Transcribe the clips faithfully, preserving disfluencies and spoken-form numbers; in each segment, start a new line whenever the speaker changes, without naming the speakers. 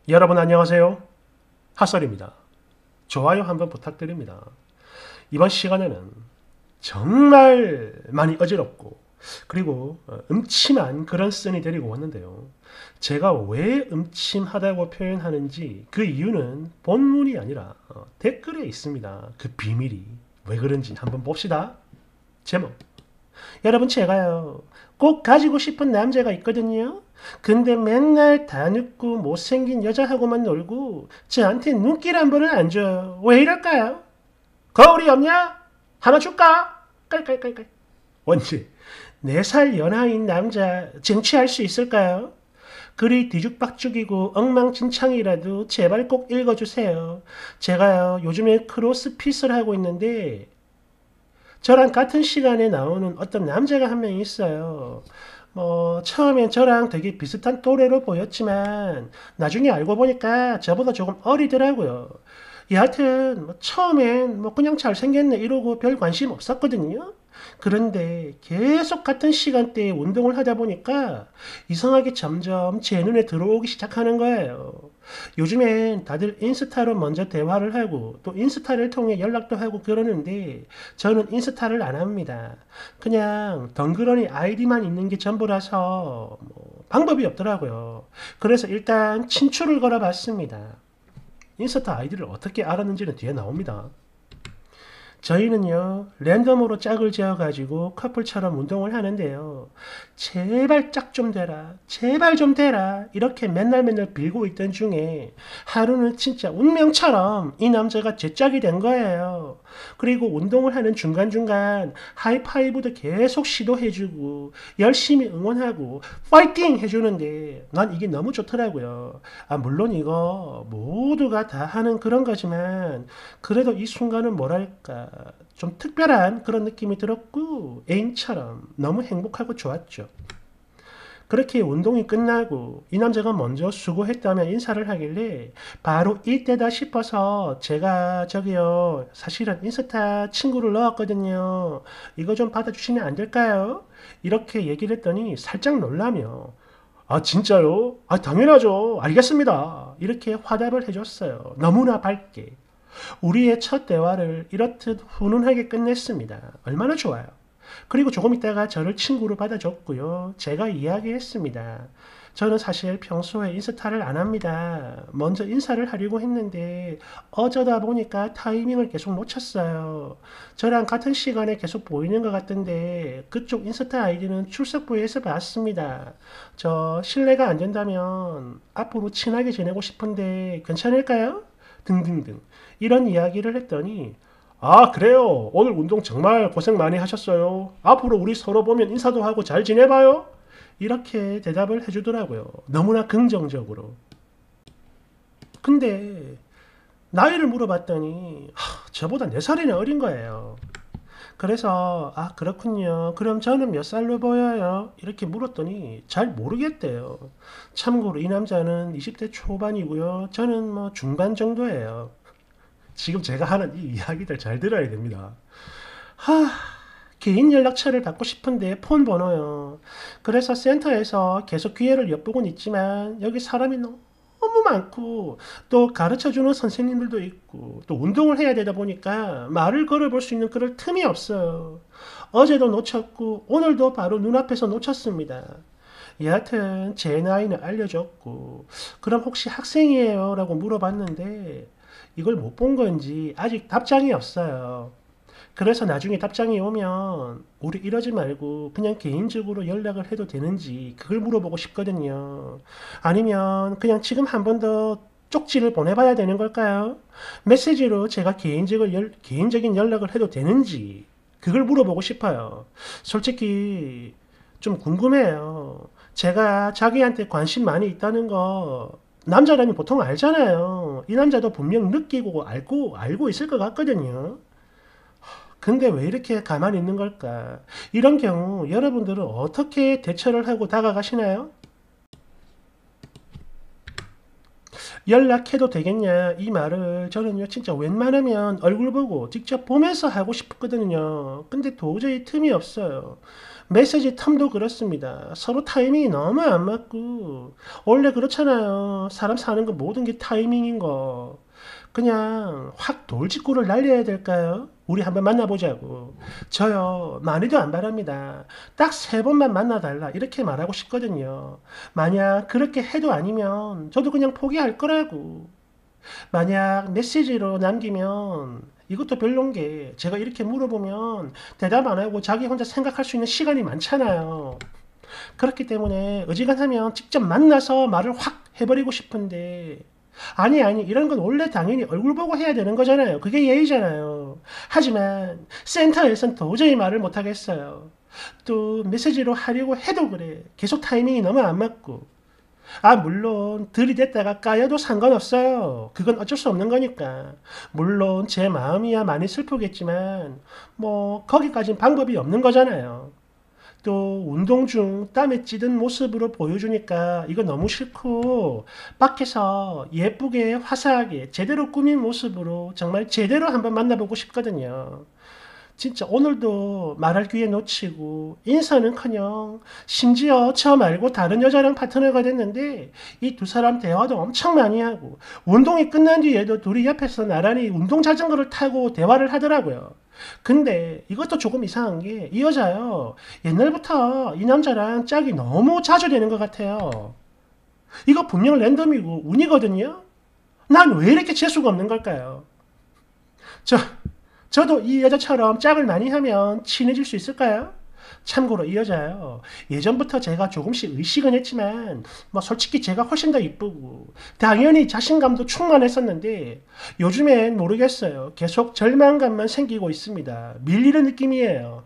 여러분 안녕하세요. 핫설입니다. 좋아요 한번 부탁드립니다. 이번 시간에는 정말 많이 어지럽고 그리고 어, 음침한 그런 씬이 데리고 왔는데요. 제가 왜 음침하다고 표현하는지 그 이유는 본문이 아니라 어, 댓글에 있습니다. 그 비밀이 왜 그런지 한번 봅시다. 제목. 여러분 제가요 꼭 가지고 싶은 남자가 있거든요. 근데 맨날 다 늙고 못생긴 여자하고만 놀고 저한테 눈길 한 번을 안 줘요. 왜 이럴까요? 거울이 없냐? 하나 줄까? 깔깔깔깔. 원지 네 살 연하인 남자 쟁취할 수 있을까요? 글이 뒤죽박죽이고 엉망진창이라도 제발 꼭 읽어주세요. 제가요 요즘에 크로스핏을 하고 있는데 저랑 같은 시간에 나오는 어떤 남자가 한 명 있어요. 뭐 처음엔 저랑 되게 비슷한 또래로 보였지만 나중에 알고 보니까 저보다 조금 어리더라고요. 여하튼 뭐 처음엔 뭐 그냥 잘생겼네 이러고 별 관심 없었거든요. 그런데 계속 같은 시간대에 운동을 하다 보니까 이상하게 점점 제 눈에 들어오기 시작하는 거예요. 요즘엔 다들 인스타로 먼저 대화를 하고 또 인스타를 통해 연락도 하고 그러는데 저는 인스타를 안 합니다. 그냥 덩그러니 아이디만 있는 게 전부라서 뭐 방법이 없더라고요. 그래서 일단 친추를 걸어봤습니다. 인스타 아이디를 어떻게 알았는지는 뒤에 나옵니다. 저희는요 랜덤으로 짝을 지어가지고 커플처럼 운동을 하는데요. 제발 짝 좀 대라, 제발 좀 대라 이렇게 맨날 맨날 빌고 있던 중에 하루는 진짜 운명처럼 이 남자가 제 짝이 된 거예요. 그리고 운동을 하는 중간중간 하이파이브도 계속 시도해주고 열심히 응원하고 파이팅 해주는데 난 이게 너무 좋더라고요. 아 물론 이거 모두가 다 하는 그런 거지만 그래도 이 순간은 뭐랄까 좀 특별한 그런 느낌이 들었고 애인처럼 너무 행복하고 좋았죠. 그렇게 운동이 끝나고 이 남자가 먼저 수고했다며 인사를 하길래 바로 이때다 싶어서 제가 저기요 사실은 인스타 친구를 넣었거든요. 이거 좀 받아주시면 안 될까요? 이렇게 얘기를 했더니 살짝 놀라며 아 진짜요? 아 당연하죠. 알겠습니다. 이렇게 화답을 해줬어요. 너무나 밝게. 우리의 첫 대화를 이렇듯 훈훈하게 끝냈습니다. 얼마나 좋아요. 그리고 조금 있다가 저를 친구로 받아줬고요. 제가 이야기했습니다. 저는 사실 평소에 인스타를 안 합니다. 먼저 인사를 하려고 했는데 어쩌다 보니까 타이밍을 계속 놓쳤어요. 저랑 같은 시간에 계속 보이는 것 같던데 그쪽 인스타 아이디는 출석부에서 봤습니다. 저 실례가 안 된다면 앞으로 친하게 지내고 싶은데 괜찮을까요? 등등등 이런 이야기를 했더니 아 그래요 오늘 운동 정말 고생 많이 하셨어요 앞으로 우리 서로 보면 인사도 하고 잘 지내봐요 이렇게 대답을 해주더라고요. 너무나 긍정적으로. 근데 나이를 물어봤더니 하, 저보다 네 살이나 어린 거예요. 그래서 아 그렇군요. 그럼 저는 몇 살로 보여요? 이렇게 물었더니 잘 모르겠대요. 참고로 이 남자는 이십 대 초반이고요. 저는 뭐 중반 정도예요. 지금 제가 하는 이 이야기들 잘 들어야 됩니다. 하, 개인 연락처를 받고 싶은데 폰 번호요. 그래서 센터에서 계속 기회를 엿보곤 있지만 여기 사람이 너무 많고 또 가르쳐주는 선생님들도 있고 또 운동을 해야 되다 보니까 말을 걸어볼 수 있는 그럴 틈이 없어요. 어제도 놓쳤고 오늘도 바로 눈앞에서 놓쳤습니다. 여하튼 제 나이는 알려줬고 그럼 혹시 학생이에요? 라고 물어봤는데 이걸 못 본 건지 아직 답장이 없어요. 그래서 나중에 답장이 오면 우리 이러지 말고 그냥 개인적으로 연락을 해도 되는지 그걸 물어보고 싶거든요. 아니면 그냥 지금 한 번 더 쪽지를 보내봐야 되는 걸까요? 메시지로 제가 개인적인, 연, 개인적인 연락을 해도 되는지 그걸 물어보고 싶어요. 솔직히 좀 궁금해요. 제가 자기한테 관심 많이 있다는 거 남자라면 보통 알잖아요. 이 남자도 분명 느끼고 알고 알고 있을 것 같거든요. 근데 왜 이렇게 가만히 있는 걸까? 이런 경우 여러분들은 어떻게 대처를 하고 다가가시나요? 연락해도 되겠냐 이 말을 저는요 진짜 웬만하면 얼굴 보고 직접 보면서 하고 싶거든요. 근데 도저히 틈이 없어요. 메시지 텀도 그렇습니다. 서로 타이밍이 너무 안 맞고 원래 그렇잖아요. 사람 사는 거 모든 게 타이밍인 거. 그냥 확 돌직구를 날려야 될까요? 우리 한번 만나보자고. 저요, 많이도 안 바랍니다. 딱 세 번만 만나달라. 이렇게 말하고 싶거든요. 만약 그렇게 해도 아니면 저도 그냥 포기할 거라고. 만약 메시지로 남기면 이것도 별론 게 제가 이렇게 물어보면 대답 안 하고 자기 혼자 생각할 수 있는 시간이 많잖아요. 그렇기 때문에 어지간하면 직접 만나서 말을 확 해버리고 싶은데 아니 아니 이런 건 원래 당연히 얼굴 보고 해야 되는 거잖아요. 그게 예의잖아요. 하지만 센터에선 도저히 말을 못 하겠어요. 또 메시지로 하려고 해도 그래. 계속 타이밍이 너무 안 맞고. 아 물론 들이댔다가 까여도 상관없어요. 그건 어쩔 수 없는 거니까. 물론 제 마음이야 많이 슬프겠지만 뭐 거기까진 방법이 없는 거잖아요. 또 운동 중 땀에 찌든 모습으로 보여주니까 이거 너무 싫고 밖에서 예쁘게 화사하게 제대로 꾸민 모습으로 정말 제대로 한번 만나보고 싶거든요. 진짜 오늘도 말할 기회 놓치고 인사는커녕 심지어 저 말고 다른 여자랑 파트너가 됐는데 이 두 사람 대화도 엄청 많이 하고 운동이 끝난 뒤에도 둘이 옆에서 나란히 운동 자전거를 타고 대화를 하더라고요. 근데 이것도 조금 이상한 게 이 여자요. 옛날부터 이 남자랑 짝이 너무 자주 되는 것 같아요. 이거 분명 랜덤이고 운이거든요. 난 왜 이렇게 재수가 없는 걸까요? 저 저도 이 여자처럼 짝을 많이 하면 친해질 수 있을까요? 참고로 이 여자요. 예전부터 제가 조금씩 의식은 했지만 뭐 솔직히 제가 훨씬 더 이쁘고 당연히 자신감도 충만했었는데 요즘엔 모르겠어요. 계속 절망감만 생기고 있습니다. 밀리는 느낌이에요.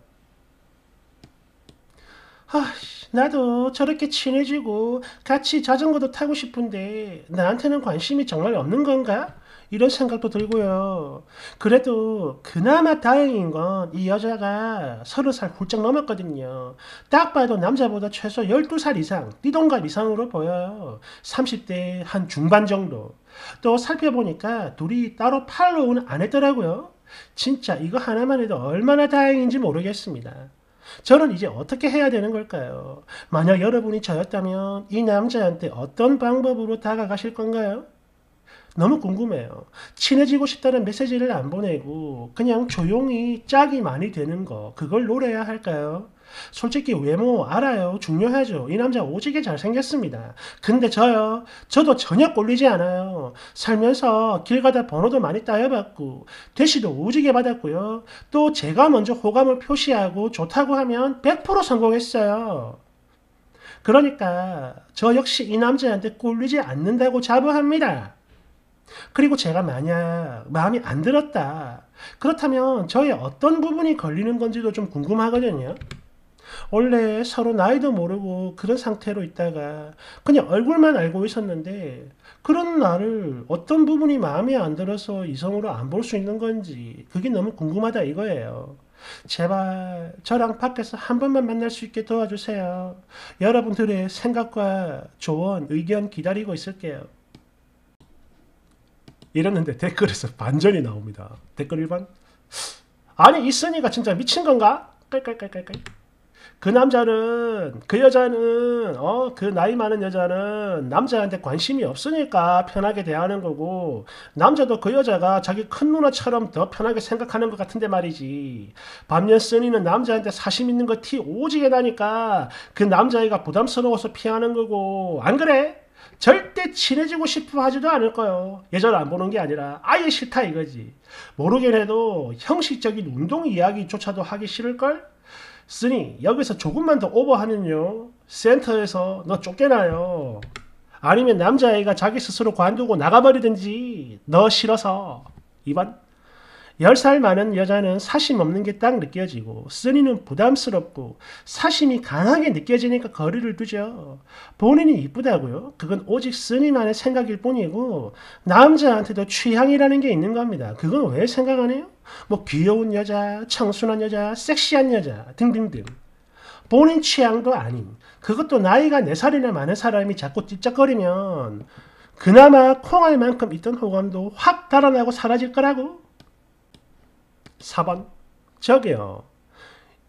아, 나도 저렇게 친해지고 같이 자전거도 타고 싶은데 나한테는 관심이 정말 없는 건가? 이런 생각도 들고요. 그래도 그나마 다행인 건 이 여자가 서른 살 훌쩍 넘었거든요. 딱 봐도 남자보다 최소 열두 살 이상, 띠동갑 이상으로 보여요. 삼십 대 한 중반 정도. 또 살펴보니까 둘이 따로 팔로우는 안 했더라고요. 진짜 이거 하나만 해도 얼마나 다행인지 모르겠습니다. 저는 이제 어떻게 해야 되는 걸까요? 만약 여러분이 저였다면 이 남자한테 어떤 방법으로 다가가실 건가요? 너무 궁금해요. 친해지고 싶다는 메시지를 안 보내고 그냥 조용히 짝이 많이 되는 거 그걸 노려야 할까요? 솔직히 외모 알아요. 중요하죠. 이 남자 오지게 잘생겼습니다. 근데 저요. 저도 전혀 꼴리지 않아요. 살면서 길 가다 번호도 많이 따여봤고 대시도 오지게 받았고요. 또 제가 먼저 호감을 표시하고 좋다고 하면 백 퍼센트 성공했어요. 그러니까 저 역시 이 남자한테 꼴리지 않는다고 자부합니다. 그리고 제가 만약 마음이 안 들었다. 그렇다면 저의 어떤 부분이 걸리는 건지도 좀 궁금하거든요. 원래 서로 나이도 모르고 그런 상태로 있다가 그냥 얼굴만 알고 있었는데 그런 나를 어떤 부분이 마음에 안 들어서 이성으로 안 볼 수 있는 건지 그게 너무 궁금하다 이거예요. 제발 저랑 밖에서 한 번만 만날 수 있게 도와주세요. 여러분들의 생각과 조언, 의견 기다리고 있을게요. 이랬는데 댓글에서 반전이 나옵니다. 댓글 일 번. 아니 있으니까 진짜 미친 건가? 깔깔깔깔깔. 그 남자는 그 여자는 어 그 나이 많은 여자는 남자한테 관심이 없으니까 편하게 대하는 거고 남자도 그 여자가 자기 큰 누나처럼 더 편하게 생각하는 것 같은데 말이지. 반면 써니는 남자한테 사심 있는 거 티 오지게 나니까 그 남자애가 부담스러워서 피하는 거고 안 그래? 절대 친해지고 싶어 하지도 않을 거요. 예절 안 보는 게 아니라 아예 싫다 이거지. 모르긴 해도 형식적인 운동 이야기조차도 하기 싫을걸? 쓰니 여기서 조금만 더 오버하면요 센터에서 너 쫓겨나요. 아니면 남자애가 자기 스스로 관두고 나가버리든지 너 싫어서. 이 번. 열 살 많은 여자는 사심 없는 게 딱 느껴지고 쓰니는 부담스럽고 사심이 강하게 느껴지니까 거리를 두죠. 본인이 이쁘다고요? 그건 오직 쓰니만의 생각일 뿐이고 남자한테도 취향이라는 게 있는 겁니다. 그건 왜 생각 안 해요? 뭐 귀여운 여자, 청순한 여자, 섹시한 여자 등등등. 본인 취향도 아닌 그것도 나이가 네 살이나 많은 사람이 자꾸 찝쩍거리면 그나마 콩알 만큼 있던 호감도 확 달아나고 사라질 거라고. 사 번. 저기요.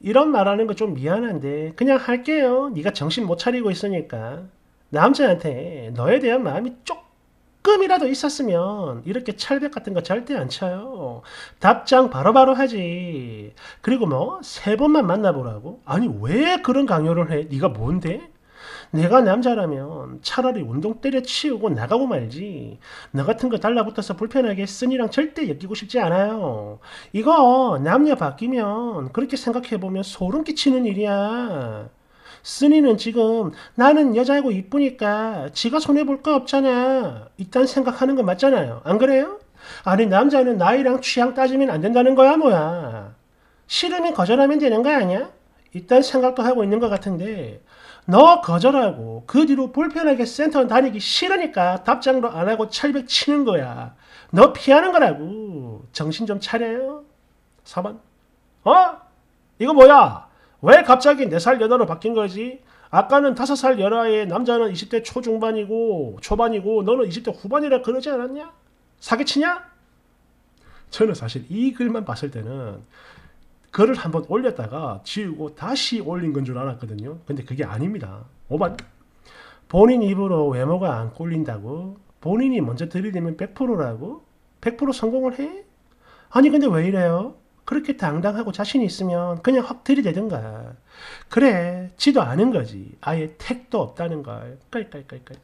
이런 말하는 거 좀 미안한데 그냥 할게요. 네가 정신 못 차리고 있으니까. 남자한테 너에 대한 마음이 조금이라도 있었으면 이렇게 철벽 같은 거 절대 안 쳐요. 답장 바로바로 하지. 그리고 뭐 세 번만 만나보라고? 아니 왜 그런 강요를 해? 네가 뭔데? 내가 남자라면 차라리 운동 때려치우고 나가고 말지. 너 같은 거 달라붙어서 불편하게 쓴이랑 절대 엮이고 싶지 않아요. 이거 남녀 바뀌면 그렇게 생각해보면 소름 끼치는 일이야. 쓴이는 지금 나는 여자이고 이쁘니까 지가 손해볼 거 없잖아. 이딴 생각하는 거 맞잖아요. 안 그래요? 아니 남자는 나이랑 취향 따지면 안 된다는 거야 뭐야. 싫으면 거절하면 되는 거 아니야? 이딴 생각도 하고 있는 것 같은데 너 거절하고 그 뒤로 불편하게 센터 다니기 싫으니까 답장도 안 하고 철벽 치는 거야. 너 피하는 거라고. 정신 좀 차려요. 사 번. 어? 이거 뭐야? 왜 갑자기 네 살 연하로 바뀐 거지? 아까는 다섯 살 연하에 남자는 이십 대 초중반이고 초반이고 너는 이십 대 후반이라 그러지 않았냐? 사기치냐? 저는 사실 이 글만 봤을 때는 글을 한번 올렸다가 지우고 다시 올린 건 줄 알았거든요. 근데 그게 아닙니다. 오 번. 본인 입으로 외모가 안 꼴린다고? 본인이 먼저 들이대면 백 퍼센트라고? 백 퍼센트 성공을 해? 아니 근데 왜 이래요? 그렇게 당당하고 자신이 있으면 그냥 확 들이대든가. 그래 지도 아는 거지. 아예 택도 없다는 걸. 깔깔깔깔.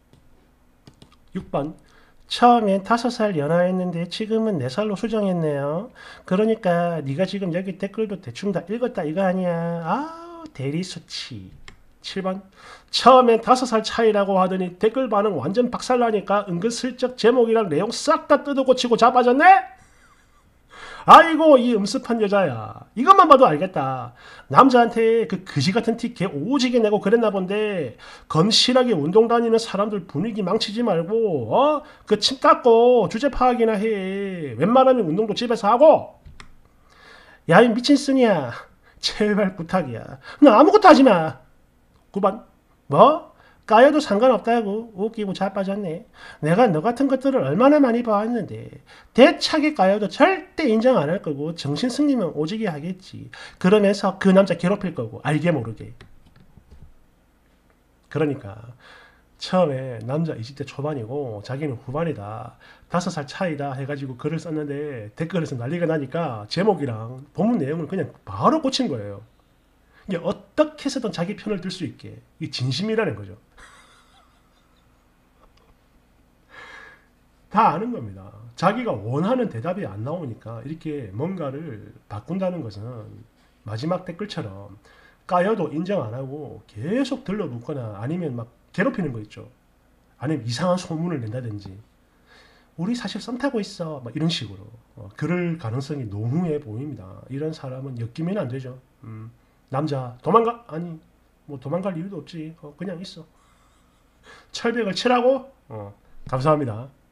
육 번. 처음엔 다섯 살 연하였는데 지금은 네 살로 수정했네요. 그러니까 네가 지금 여기 댓글도 대충 다 읽었다 이거 아니야. 아 대리수치. 칠 번. 처음엔 다섯 살 차이라고 하더니 댓글 반응 완전 박살나니까 은근슬쩍 제목이랑 내용 싹 다 뜯어고치고 자빠졌네? 아이고 이 음습한 여자야. 이것만 봐도 알겠다. 남자한테 그 그지 같은 티 개 오지게 내고 그랬나 본데 건실하게 운동 다니는 사람들 분위기 망치지 말고 어? 그 침 닦고 주제 파악이나 해. 웬만하면 운동도 집에서 하고. 야 이 미친 쓴이야. 제발 부탁이야. 너 아무것도 하지 마. 구 번. 뭐? 까여도 상관없다고. 웃기고 자빠졌네. 내가 너 같은 것들을 얼마나 많이 봐왔는데 대차게 까여도 절대 인정 안 할 거고 정신 승리면 오지게 하겠지. 그러면서 그 남자 괴롭힐 거고 알게 모르게. 그러니까 처음에 남자 이십 대 초반이고 자기는 후반이다. 다섯 살 차이다 해가지고 글을 썼는데 댓글에서 난리가 나니까 제목이랑 본문 내용을 그냥 바로 꽂힌 거예요. 이게 어떻게 해서든 자기 편을 들 수 있게. 이게 진심이라는 거죠. 다 아는 겁니다. 자기가 원하는 대답이 안 나오니까 이렇게 뭔가를 바꾼다는 것은 마지막 댓글처럼 까여도 인정 안 하고 계속 들러붙거나 아니면 막 괴롭히는 거 있죠. 아니면 이상한 소문을 낸다든지 우리 사실 썸 타고 있어 막 이런 식으로 어, 그럴 가능성이 농후해 보입니다. 이런 사람은 엮이면 안 되죠. 음, 남자 도망가? 아니 뭐 도망갈 이유도 없지. 어, 그냥 있어. 철벽을 치라고? 어, 감사합니다.